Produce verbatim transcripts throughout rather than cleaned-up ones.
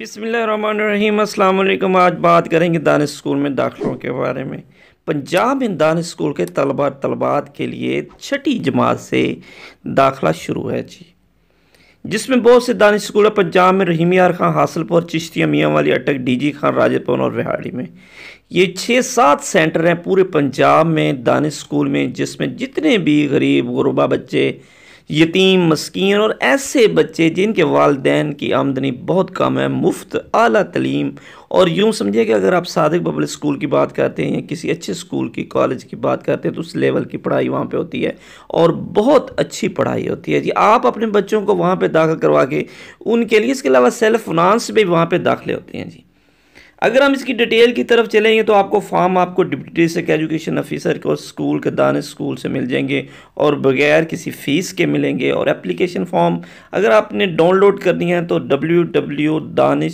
बिस्मिल्लाहिर्रहमानिर्रहीम। अस्सलाम वालेकुम। आज बात करेंगे दानिश स्कूल में दाखिलों के बारे में। पंजाब में दानिश स्कूल के तलबा तलबात के लिए छठी जमात से दाखिला शुरू है जी, जिसमें बहुत से दानिश स्कूल है पंजाब में। रहीम यार खां, हासिलपुर, चिश्तिया, मियाँ वाली अटक, डीजी खान, राजपुर और रिहाड़ी में। ये छः सात सेंटर हैं पूरे पंजाब में दानिश स्कूल में, जिसमें जितने भी गरीब गुरबा बच्चे, यतीम, मस्कीन और ऐसे बच्चे जिनके वालिदैन की आमदनी बहुत कम है, मुफ्त आला तलीम। और यूँ समझिए कि अगर आप सादिक पब्लिक स्कूल की बात करते हैं या किसी अच्छे स्कूल की, कॉलेज की बात करते हैं, तो उस लेवल की पढ़ाई वहाँ पे होती है और बहुत अच्छी पढ़ाई होती है जी। आप अपने बच्चों को वहाँ पे दाखिल करवा के उनके लिए, इसके अलावा सेल्फ फाइनेंस भी वहाँ पे दाखिले होते हैं जी। अगर हम इसकी डिटेल की तरफ चलेंगे तो आपको फॉर्म आपको डिप्टी डिस्ट्रिक्ट एजुकेशन ऑफिसर को स्कूल के दानिश स्कूल से मिल जाएंगे और बगैर किसी फ़ीस के मिलेंगे। और एप्लीकेशन फॉर्म अगर आपने डाउनलोड करनी है तो W W Danish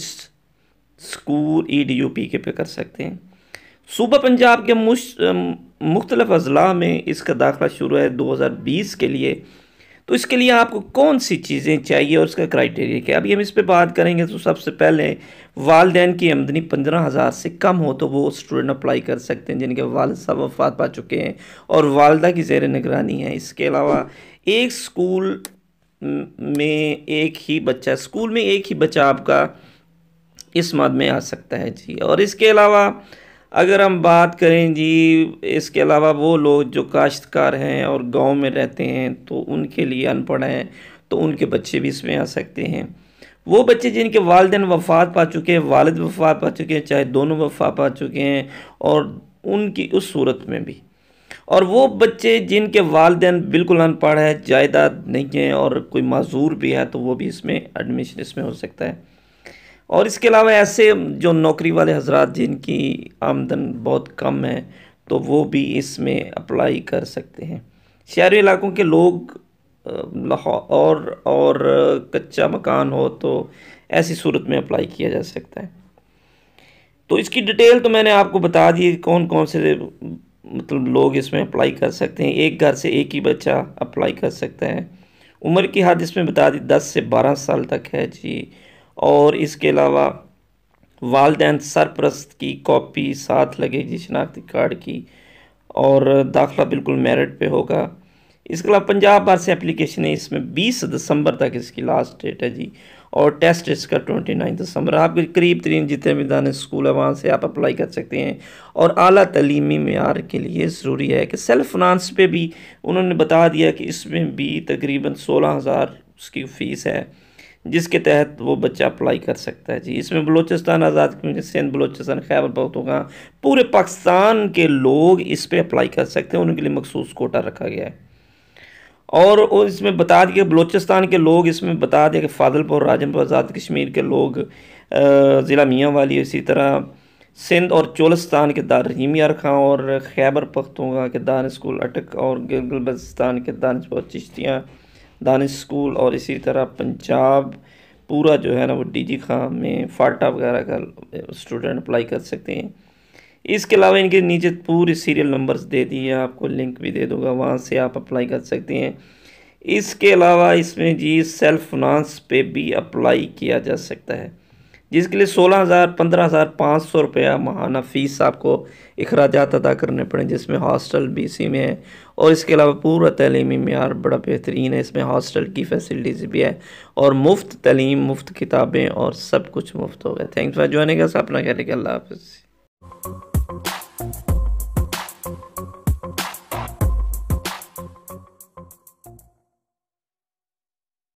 school E D U P K पे कर सकते हैं। सूबा पंजाब के मुख्तलिफ अजला में इसका दाखिला शुरू है दो हज़ार बीस के लिए। तो इसके लिए आपको कौन सी चीज़ें चाहिए और उसका क्राइटेरिया क्या है, अभी हम इस पे बात करेंगे। तो सबसे पहले वालिदैन की आमदनी पंद्रह हज़ार से कम हो तो वो स्टूडेंट अप्लाई कर सकते हैं जिनके वालिद साहब वफ़ात पा चुके हैं और वालदा की ज़ेर निगरानी है। इसके अलावा एक स्कूल में एक ही बच्चा स्कूल में एक ही बच्चा आपका इस मद में आ सकता है जी। और इसके अलावा अगर हम बात करें जी, इसके अलावा वो लोग जो काश्तकार हैं और गांव में रहते हैं तो उनके लिए अनपढ़ हैं तो उनके बच्चे भी इसमें आ सकते हैं। वो बच्चे जिनके वालिदैन वफ़ात पा चुके हैं, वालिद वफ़ात पा चुके हैं, चाहे दोनों वफ़ात पा चुके हैं, और उनकी उस सूरत में भी। और वो बच्चे जिनके वालिदैन बिल्कुल अनपढ़ है, जायदाद नहीं है और कोई माजूर भी है, तो वो भी इसमें एडमिशन इसमें हो सकता है। और इसके अलावा ऐसे जो नौकरी वाले हजरात जिनकी आमदन बहुत कम है तो वो भी इसमें अप्लाई कर सकते हैं। शहरी इलाकों के लोग लाहौर और, और कच्चा मकान हो तो ऐसी सूरत में अप्लाई किया जा सकता है। तो इसकी डिटेल तो मैंने आपको बता दी, कौन कौन से मतलब लोग इसमें अप्लाई कर सकते हैं। एक घर से एक ही बच्चा अप्लाई कर सकता है। उम्र की हद इसमें बता दी दस से बारह साल तक है जी। और इसके अलावा वालिदैन सरपरस्त की कॉपी साथ लगेगी शनाख्ती कार्ड की, और दाखिला बिल्कुल मेरिट पे होगा। इसके अलावा पंजाब बार से एप्लीकेशन है, इसमें बीस दिसंबर तक इसकी लास्ट डेट है जी। और टेस्ट इसका उनतीस दिसंबर। आपके करीब तरीन जितने भी दानिश स्कूल है वहाँ से आप अप्लाई कर सकते हैं। और आला तलीमी मेयार के लिए ज़रूरी है कि सेल्फ फाइनेंस पे भी उन्होंने बता दिया कि इसमें भी तकरीबन सोलह हज़ार उसकी फ़ीस है, जिसके तहत वो बच्चा अप्लाई कर सकता है जी। इसमें बलूचिस्तान, आज़ाद कश्मीर, सिंध, बलूचिस्तान, खैबर पख्तूनख्वा, पूरे पाकिस्तान के लोग इस पे अप्लाई कर सकते हैं। उनके लिए मखसूस कोटा रखा गया है। और, और इसमें बता दिया बलूचिस्तान के लोग, इसमें बता दिया कि फाजिलपुर, राजमपुर, आज़ाद कश्मीर के लोग, ज़िला मियाँ वाली, इसी तरह सिंध और चोलिस्तान के दार रहीम यार खां, और खैबर पख्तूनख्वा के दानिश स्कूल अटक, और गिलगित बल्तिस्तान के दानिश चिश्तिया दानिश स्कूल, और इसी तरह पंजाब पूरा जो है ना वो डीजी खां में फाटा वगैरह का स्टूडेंट अप्लाई कर सकते हैं। इसके अलावा इनके नीचे पूरी सीरियल नंबर्स दे दिए, आपको लिंक भी दे दूंगा, वहाँ से आप अप्लाई कर सकते हैं। इसके अलावा इसमें जी सेल्फ फाइनेंस पे भी अप्लाई किया जा सकता है, जिसके लिए सोलह हज़ार पंद्रह हज़ार पाँच सौ रुपया माहाना फ़ीस आपको अखराजात अदा करने पड़े, जिसमें हॉस्टल भी इसी में है। और इसके अलावा पूरा तलीमी मेयार बड़ा बेहतरीन है, इसमें हॉस्टल की फैसिलिटीज़ भी है और मुफ्त तलीम, मुफ्त किताबें और सब कुछ मुफ्त हो गया। Thanks for joining us. अपना ख्याल रखिए। अल्लाह हाफ़िज़।